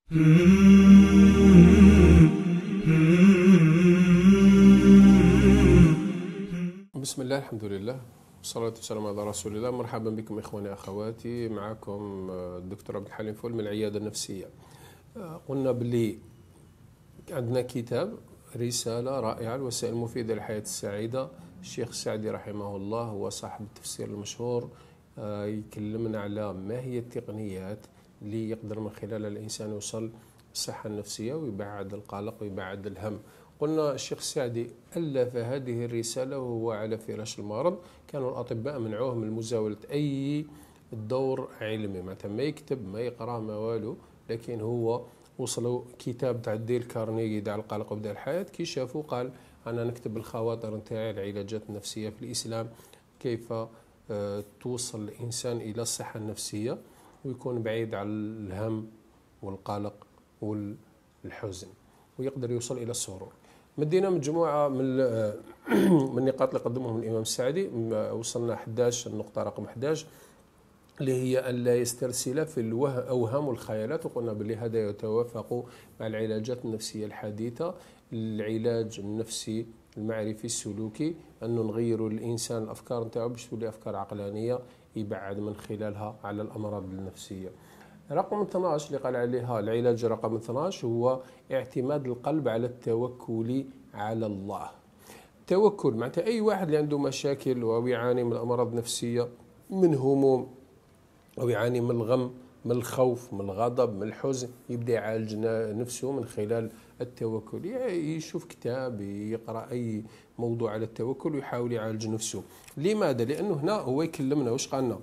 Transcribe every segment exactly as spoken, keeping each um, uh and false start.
بسم الله، الحمد لله، والصلاة والسلام على رسول الله. مرحبا بكم إخواني أخواتي، معكم الدكتور عبد الحليم فول من العيادة النفسية. قلنا باللي عندنا كتاب رسالة رائعة، الوسائل المفيدة للحياة السعيدة. الشيخ السعدي رحمه الله هو صاحب التفسير المشهور، يكلمنا على ما هي التقنيات اللي يقدر من خلالها الإنسان يوصل الصحة النفسية ويبعد القلق ويبعد الهم. قلنا الشيخ السعدي ألف هذه الرسالة وهو على فراش المرض. كانوا الأطباء منعوه من مزاولة أي دور علمي، معناتها ما يكتب ما يقرأ ما والو، لكن هو وصلوا كتاب تاع ديل كارنيجي تاع القلق وبدأ الحياة. كي شافوا قال أنا نكتب الخواطر نتاعي العلاجات النفسية في الإسلام، كيف توصل الإنسان إلى الصحة النفسية ويكون بعيد عن الهم والقلق والحزن ويقدر يوصل إلى السرور. مدينا مجموعة من من النقاط اللي قدمهم الإمام السعدي، وصلنا إحدى عشر النقطة رقم إحدى عشر اللي هي أن لا يسترسل في الأوهام والخيالات، وقلنا بلي هذا يتوافق مع العلاجات النفسية الحديثة. العلاج النفسي المعرفي السلوكي أنه نغير الإنسان الأفكار نتاعو باش تولي أفكار عقلانية يبعد من خلالها على الأمراض النفسية. رقم اثنا عشر اللي قال عليها العلاج رقم اثنا عشر هو اعتماد القلب على التوكل على الله. التوكل معناتها أي واحد اللي عنده مشاكل أو يعاني من أمراض نفسية، من هموم أو يعاني من الغم، من الخوف، من الغضب، من الحزن، يبدأ يعالج نفسه من خلال التوكل. يشوف كتاب، يقرأ أي موضوع على التوكل ويحاول يعالج نفسه. لماذا؟ لأنه هنا هو يكلمنا وش قالنا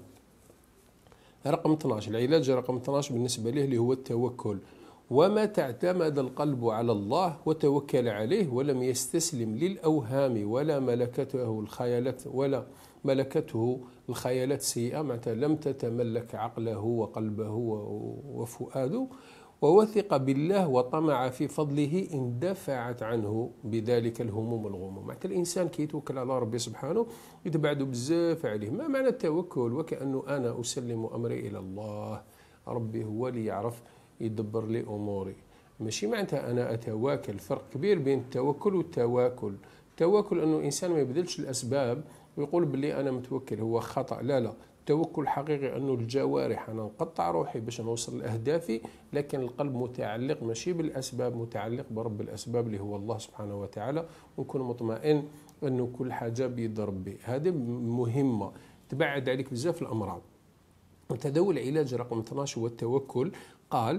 رقم اثنا عشر، العلاج رقم اثنا عشر بالنسبة له اللي هو التوكل. ومتى اعتمد القلب على الله وتوكل عليه ولم يستسلم للأوهام ولا ملكته الخيالات ولا ملكته الخيالات السيئة، معناتها لم تتملك عقله وقلبه وفؤاده، ووثق بالله وطمع في فضله اندفعت عنه بذلك الهموم والغموم. معناتها الإنسان كي يتوكل على ربي سبحانه يتبعد بزاف عليه. ما معنى التوكل؟ وكأنه أنا أسلم أمري إلى الله، ربي هو اللي يعرف يدبر لي أموري، ماشي معناتها أنا أتواكل. فرق كبير بين التوكل والتواكل. التواكل أنه الإنسان ما يبذلش الأسباب ويقول باللي أنا متوكل، هو خطأ. لا لا، التوكل حقيقي أنه الجوارح أنا نقطع روحي باش نوصل لأهدافي، لكن القلب متعلق ماشي بالأسباب، متعلق برب الأسباب اللي هو الله سبحانه وتعالى، ونكون مطمئن أنه كل حاجة بيد ربي. هذه مهمة تبعد عليك بزاف الأمراض. وتداول العلاج رقم اثنا عشر هو التوكل. قال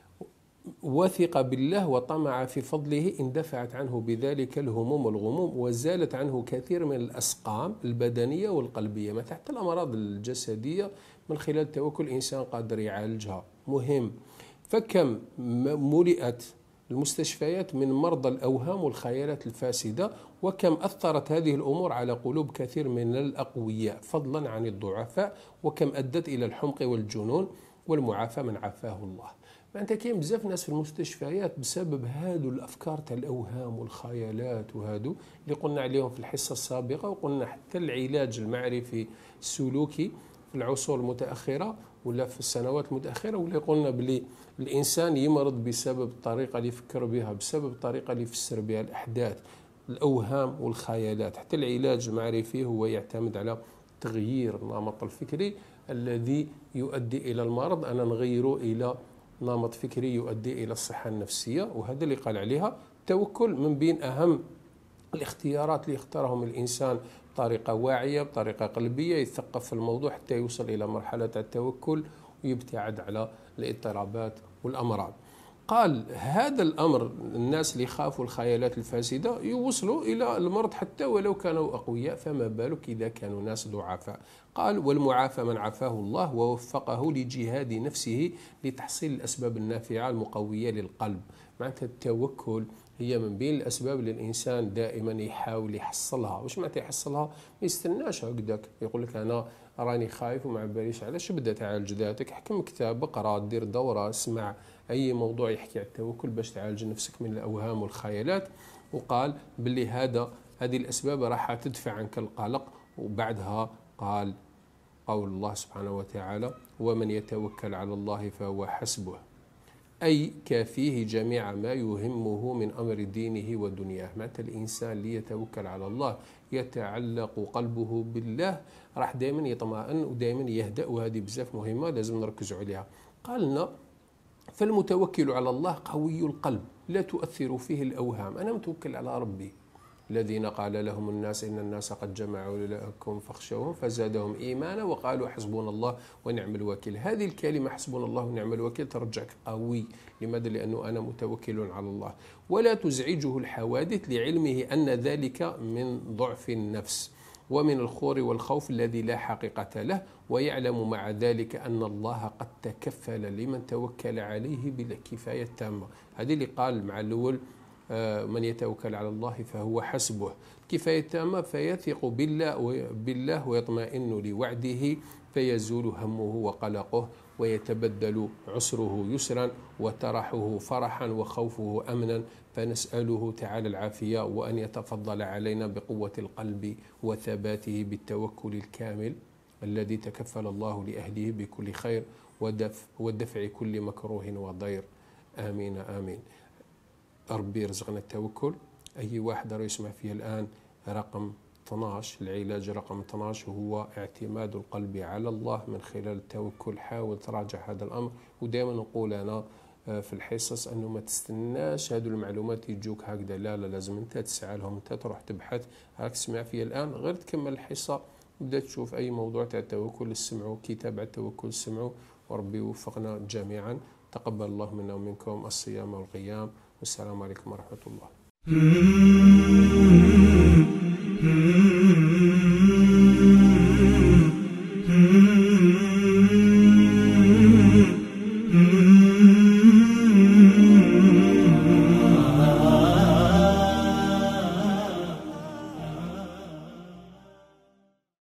وثق بالله وطمع في فضله اندفعت عنه بذلك الهموم والغموم وزالت عنه كثير من الأسقام البدنية والقلبية، ما تحت الأمراض الجسدية من خلال التوكل الإنسان قادر يعالجها. مهم. فكم ملئت المستشفيات من مرضى الأوهام والخيالات الفاسدة، وكم أثرت هذه الأمور على قلوب كثير من الأقوياء فضلا عن الضعفاء، وكم أدت إلى الحمق والجنون والمعافى من عافاه الله. معناتها كاين بزاف ناس في المستشفيات بسبب هادو الافكار تاع الاوهام والخيالات، وهادو اللي قلنا عليهم في الحصه السابقه. وقلنا حتى العلاج المعرفي السلوكي في العصور المتاخره ولا في السنوات المتاخره، واللي قلنا بلي الانسان يمرض بسبب الطريقه اللي يفكر بها، بسبب الطريقه اللي يفسر بها الاحداث، الاوهام والخيالات. حتى العلاج المعرفي هو يعتمد على تغيير النمط الفكري الذي يؤدي الى المرض، انا نغيره الى نمط فكري يؤدي إلى الصحة النفسية. وهذا اللي قال عليها التوكل من بين أهم الاختيارات اللي يختارهم الإنسان بطريقة واعية، بطريقة قلبية، يثقف في الموضوع حتى يوصل إلى مرحلة التوكل ويبتعد على الاضطرابات والأمراض. قال هذا الأمر الناس اللي خافوا الخيالات الفاسدة يوصلوا إلى المرض حتى ولو كانوا أقوياء، فما بالك إذا كانوا ناس ضعفاء. قال والمعافى من عافاه الله ووفقه لجهاد نفسه لتحصيل الأسباب النافعة المقوية للقلب. معناتها التوكل هي من بين الأسباب اللي الإنسان دائما يحاول يحصلها. واش معناتها يحصلها؟ ما يستناش هكذاك يقول لك أنا راني خايف وما باليش علاش، بدأ تعالج ذاتك، حكم كتاب، اقرا، دير دورة، اسمع أي موضوع يحكي عن التوكل باش تعالج نفسك من الأوهام والخيالات. وقال باللي هذا هذه الأسباب راح تدفع عنك القلق. وبعدها قال قول الله سبحانه وتعالى ومن يتوكل على الله فهو حسبه. أي كافيه جميع ما يهمه من أمر دينه ودنياه. معناتها الإنسان اللي يتوكل على الله يتعلق قلبه بالله راح دائما يطمئن ودائما يهدأ، وهذه بزاف مهمة لازم نركزوا عليها. قالنا فالمتوكل على الله قوي القلب لا تؤثر فيه الأوهام. أنا متوكل على ربي، الذين قال لهم الناس إن الناس قد جمعوا لكم فاخشوهم فزادهم إيمانا وقالوا حسبنا الله ونعم الوكيل. هذه الكلمة حسبنا الله ونعم الوكيل ترجعك قوي. لماذا؟ لأنه أنا متوكل على الله. ولا تزعجه الحوادث لعلمه أن ذلك من ضعف النفس ومن الخور والخوف الذي لا حقيقة له، ويعلم مع ذلك أن الله قد تكفل لمن توكل عليه بالكفاية التامة. هذه اللي قال مع الأول من يتوكل على الله فهو حسبه. كفاية التامة فيثق بالله بالله ويطمئن لوعده فيزول همه وقلقه ويتبدل عسره يسرا وترحه فرحا وخوفه أمنا. فنسأله تعالى العافية وأن يتفضل علينا بقوة القلب وثباته بالتوكل الكامل الذي تكفل الله لأهله بكل خير ودفع, ودفع كل مكروه وضير. آمين آمين. ربي يرزقنا التوكل. أي واحد راه يسمع فيه الآن رقم اثناش، العلاج رقم اثناش هو اعتماد القلب على الله من خلال التوكل. حاول تراجع هذا الأمر. ودائما نقول أنا في الحصص أنه ما تستناش هذه المعلومات يجوك هكذا، لا لا لازم أنت تسعى لهم، أنت تروح تبحث. راك تسمع فيه الآن غير تكمل الحصة بدأ تشوف أي موضوع تاع التوكل اسمعوا، كتاب على التوكل اسمعوا، وربي يوفقنا جميعا. تقبل الله منا ومنكم الصيام والقيام، والسلام عليكم ورحمة الله.